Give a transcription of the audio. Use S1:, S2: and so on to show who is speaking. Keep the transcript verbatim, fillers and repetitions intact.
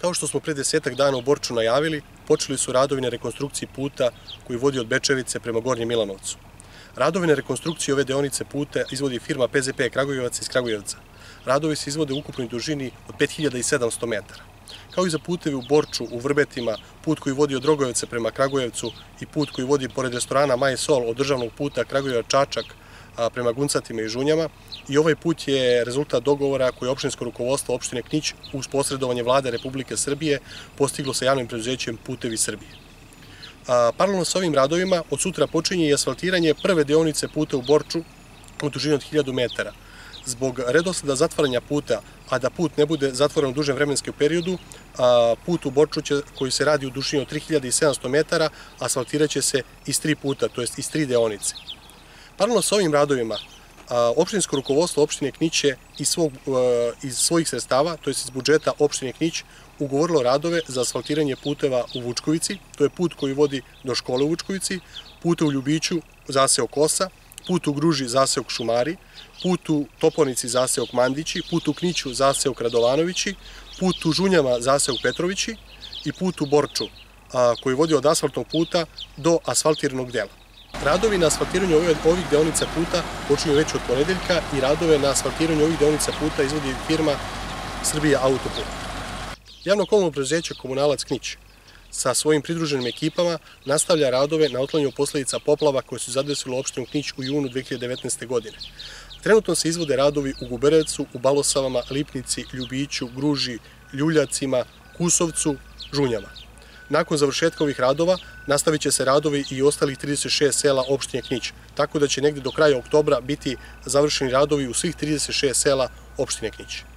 S1: Kao što smo pre desetak dana u Borču najavili, počeli su radovi na rekonstrukciji puta koji vodi od Bečevice prema Gornjem Milanovcu. Radovi na rekonstrukciji ove deonice puta izvodi firma P Z P Kragujevac iz Kragujevca. Radovi se izvode u ukupnoj dužini od pet hiljada sedamsto metara. Kao i za putevi u Borču, u Vrbetima, put koji vodi od Rogojevca prema Kragujevcu i put koji vodi pored restorana Maje Sol od državnog puta Kragujevac-Čačak prema Guncatima i Žunjama, i ovaj put je rezultat dogovora koje je opštinsko rukovodstvo opštine Knić uz posredovanje Vlade Republike Srbije postiglo sa javnim preduzećem Putevi Srbije. Paralelno sa ovim radovima od sutra počinje i asfaltiranje prve deonice puta u Borču u dužini od hiljadu metara. Zbog redosleda zatvaranja puta, a da put ne bude zatvoren u dužem vremenskom periodu, put u Borču koji se radi u dužini od tri hiljade sedamsto metara asfaltirat će se iz tri puta, to jest iz tri deonice. Paralelno sa ovim radovima, opštinsko rukovodstvo opštine Knić je iz svojih sredstava, to je iz budžeta opštine Knić, ugovorilo radove za asfaltiranje puteva u Vučkovici, to je put koji vodi do škole u Vučkovici, put u Ljubiću, zaseok Kosa, put u Gruži, zaseok Šumari, put u Toponici, zaseok Mandići, put u Kniću, zaseok Radovanovići, put u Žunjama, zaseok Petrovići i put u Borču, koji vodi od asfaltnog puta do asfaltiranog dela. Radovi na asfaltiranju ovih deonica puta počinju već od ponedeljka i radove na asfaltiranju ovih deonica puta izvodi firma Srbija Autoput. Javno komunalno preduzeće Komunalac Knić sa svojim pridruženim ekipama nastavlja radove na otklanjanju posledica poplava koje su zadesile opštinu Knić u junu dve hiljade devetnaeste. godine. Trenutno se izvode radovi u Guberevcu, u Balosavama, Lipnici, Ljubiću, Gruži, Ljuljacima, Kusovcu, Žunjama. Nakon završetka ovih radova nastavit će se radovi i ostalih trideset šest sela opštine Knić, tako da će negde do kraja oktobra biti završeni radovi u svih trideset šest sela opštine Knić.